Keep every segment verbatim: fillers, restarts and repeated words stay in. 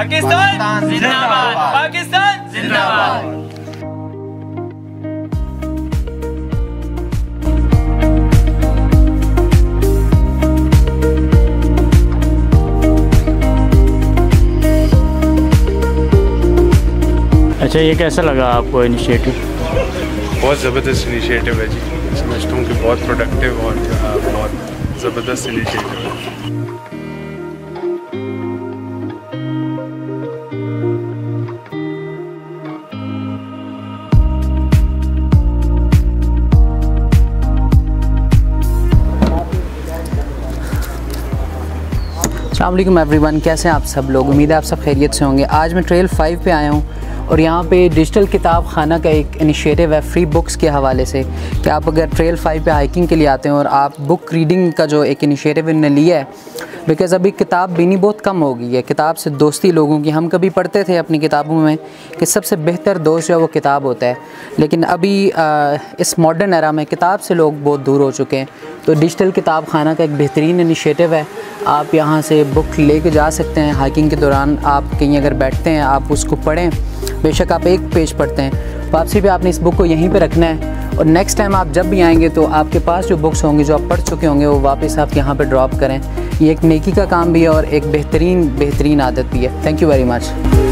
पाकिस्तान जिंदाबाद, पाकिस्तान जिंदाबाद। अच्छा, ये कैसा लगा आपको इनिशिएटिव? बहुत ज़बरदस्त इनिशिएटिव है जी। समझता हूँ कि बहुत प्रोडक्टिव और बहुत ज़बरदस्त इनिशिएटिव है। अस्सलाम वालेकुम एवरीवन, कैसे हैं आप सब लोग? उम्मीद है आप सब खैरियत से होंगे। आज मैं ट्रेल फाइव पे आया हूँ और यहाँ पे डिजिटल किताब खाना का एक इनिशिएटिव है फ्री बुक्स के हवाले से कि आप अगर ट्रेल फाइव पे हाइकिंग के लिए आते हैं और आप बुक रीडिंग का जो एक इनिशिएटिव इन्होंने लिया है, बिकॉज़ अभी किताब बीनी बहुत कम हो गई है। किताब से दोस्ती लोगों की, हम कभी पढ़ते थे अपनी किताबों में कि सबसे बेहतर दोस्त जो है वो किताब होता है, लेकिन अभी आ, इस मॉडर्न एरा में किताब से लोग बहुत दूर हो चुके हैं। तो डिजिटल किताब खाना का एक बेहतरीन इनिशिएटिव है। आप यहाँ से बुक लेके जा सकते हैं। हाइकिंग के दौरान आप कहीं अगर बैठते हैं, आप उसको पढ़ें, बेशक आप एक पेज पढ़ते हैं, वापसी पे आपने इस बुक को यहीं पे रखना है और नेक्स्ट टाइम आप जब भी आएंगे तो आपके पास जो बुक्स होंगे जो आप पढ़ चुके होंगे वो वापस आप यहाँ पे ड्रॉप करें। ये एक नेकी का काम भी है और एक बेहतरीन बेहतरीन आदत भी है। Thank you very much.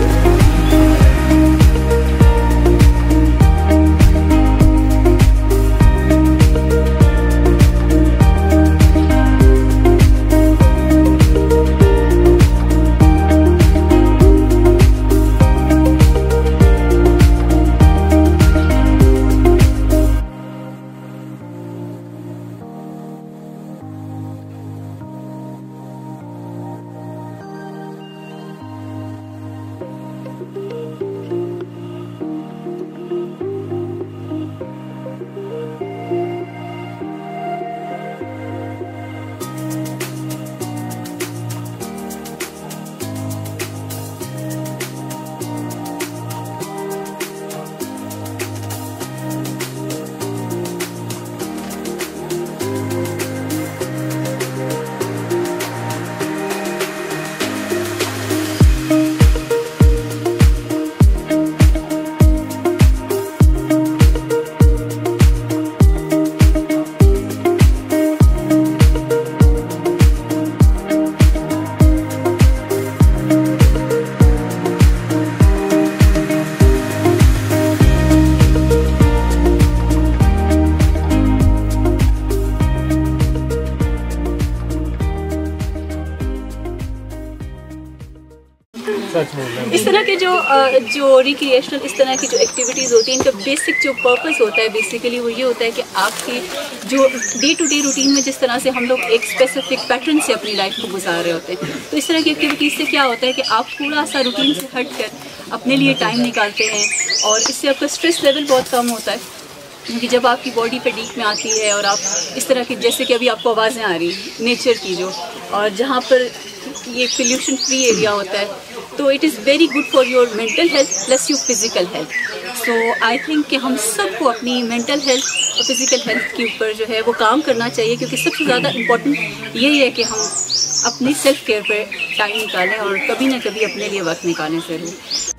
इस तरह के जो जो रिक्रिएशनल इस तरह की जो एक्टिविटीज़ होती हैं, इनका बेसिक जो पर्पस होता है बेसिकली वो ये होता है कि आपकी जो डे टू डे रूटीन में जिस तरह से हम लोग एक स्पेसिफिक पैटर्न से अपनी लाइफ को गुजार रहे होते हैं, तो इस तरह की एक्टिविटीज़ से क्या होता है कि आप थोड़ा सा रूटीन से हट कर अपने लिए टाइम निकालते हैं और इससे आपका स्ट्रेस लेवल बहुत कम होता है। क्योंकि जब आपकी बॉडी फटीग में आती है और आप इस तरह की, जैसे कि अभी आपको आवाज़ें आ रही नेचर की जो, और जहाँ पर ये पोल्यूशन फ्री एरिया होता है, तो it is very good for your mental health plus your physical health. So I think कि हम सबको अपनी मेंटल हेल्थ और फिज़िकल हेल्थ के ऊपर जो है वो काम करना चाहिए, क्योंकि सबसे ज़्यादा इम्पोर्टेंट यही है कि हम अपनी सेल्फ केयर पर टाइम निकालें और कभी ना कभी अपने लिए वक्त निकालें ज़रूर।